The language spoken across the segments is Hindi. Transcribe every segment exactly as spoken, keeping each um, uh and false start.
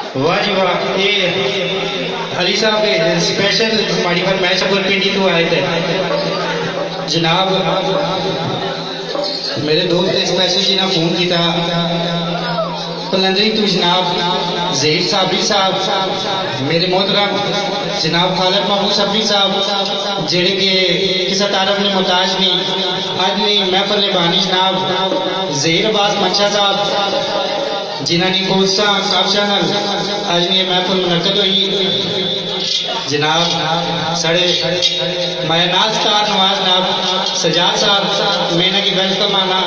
वाह जी वाह। ये अली साहब के स्पेशल माड़ी पर मैच पर पिंडी तो आए थे जनाब। मेरे दोस्त ने स्पेशल जी ने फोन किया पलंदरी तो जनाब ज़हीर साबरी साहब, मेरे मोहतरम जनाब खालिद महमूद सफरी साहब जेड़े के किसी तारफ ने मुहताज नहीं। अज भी महफल ने बानी जनाब ज़हीर अब्बास मंशा साहब जिन्होंने कोसा काफशा अज ये महफल मुनक़द हुई जनाब। साढ़े मायनाज स्टार नवाज नाब सजाद साहब मैंने की वेलकम आना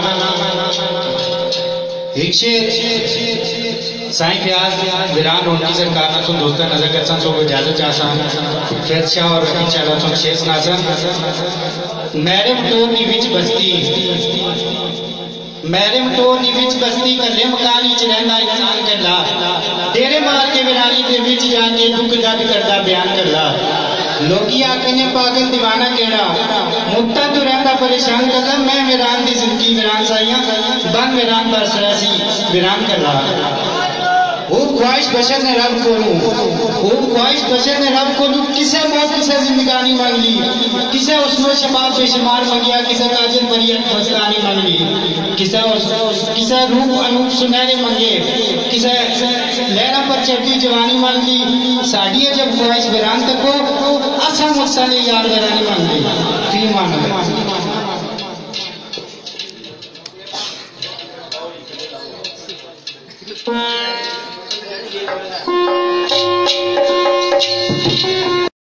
एक शेर साईं प्याज वीरान रोटी सरकार ना सुन दोस्ता नजर करसा सो इजाजत चाहसा फिर शाह और इंशाल्लाह सुन शेर सुनासन। मेरे मटोर दी विच बस्ती मेरे मटोर दी विच बस्ती कल्ले मकान विच रहंदा इंसान कल्ला डेरे मार के वीरानी दे विच जाके दुख दर्द करदा बयान करदा। लोगी आखने पागल दीवाना केड़ा मुक्ता तो रहंदा परेशान करदा। मैं वीरान दी जिंदगी वीरान साइयां बन वीरान बस रसी वीरान करदा। वो ख्वाहिश बशर ने रब को वो ख्वाहिश बशर ने रब को किसे मौत किसे जिंदगानी मांग ली किसे उसमें शबाब बेशुमार मंगिया किसे काजिल परियत मस्तानी मांग ली किसे किसे रूप अनूप सुनहरे मंगे किसे लहरा पर चढ़ती जवानी मांग ली। साड़ी जब ख्वाहिश वीरान तक हो असा मुझसे यार वीरानी मांग ली फी मान